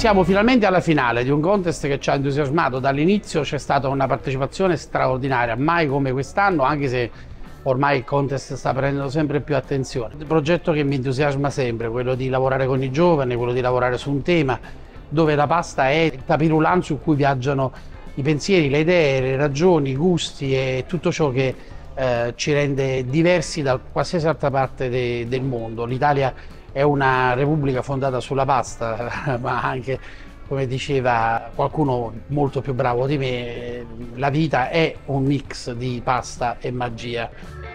Siamo finalmente alla finale di un contest che ci ha entusiasmato dall'inizio, c'è stata una partecipazione straordinaria, mai come quest'anno, anche se ormai il contest sta prendendo sempre più attenzione. Il progetto che mi entusiasma sempre, quello di lavorare con i giovani, quello di lavorare su un tema dove la pasta è il tapis roulant su cui viaggiano i pensieri, le idee, le ragioni, i gusti e tutto ciò che ci rende diversi da qualsiasi altra parte del mondo. L'Italia è una repubblica fondata sulla pasta, ma anche, come diceva qualcuno molto più bravo di me, la vita è un mix di pasta e magia.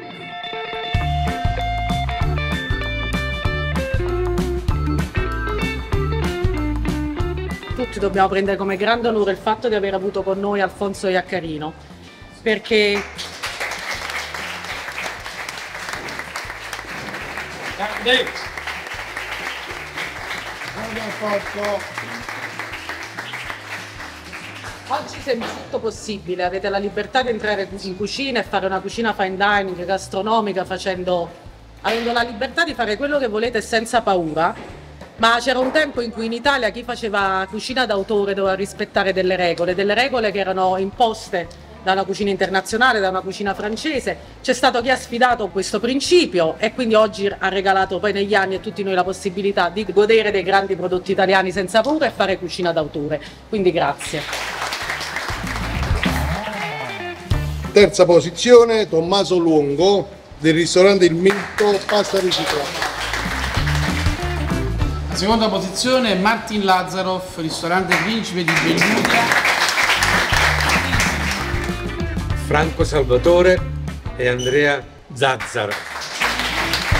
Tutti dobbiamo prendere come grande onore il fatto di aver avuto con noi Alfonso Iaccarino, perché oggi sembra tutto possibile, avete la libertà di entrare in cucina e fare una cucina fine dining, gastronomica, avendo la libertà di fare quello che volete senza paura, ma c'era un tempo in cui in Italia chi faceva cucina d'autore doveva rispettare delle regole che erano imposte da una cucina internazionale, da una cucina francese. C'è stato chi ha sfidato questo principio e quindi oggi ha regalato poi negli anni a tutti noi la possibilità di godere dei grandi prodotti italiani senza paura e fare cucina d'autore. Quindi grazie. Terza posizione Tommaso Luongo del ristorante Il Minto, pasta riciclata. La seconda posizione Martin Lazzarov, ristorante Principe di Belludia. Franco Salvatore e Andrea Zazzara.